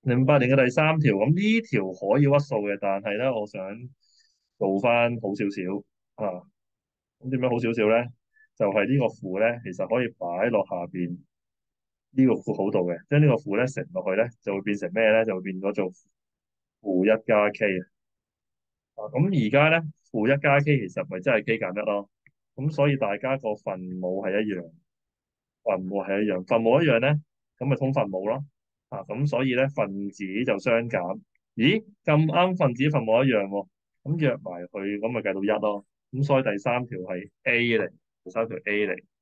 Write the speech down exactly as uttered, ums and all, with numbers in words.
零八年嘅第三條，咁呢條可以屈數嘅，但係咧，我想做翻好少少啊。咁點樣好少少咧？就係、是、呢個負咧，其實可以擺落下邊呢個括號度嘅，將呢個負咧乘落去咧，就會變成咩咧？就會變咗做負一加 k 啊。咁而家咧，負一加 k 其實咪真係 k 減一咯。咁所以大家個分母係一樣，分母係一樣，分母一樣咧，咁咪通分母咯。啊，咁所以咧分子就相減。咦，咁啱分子分母一樣喎，咁約埋佢，咁咪計到一咯。咁所以第三條係 A 嚟，第三條 A 嚟。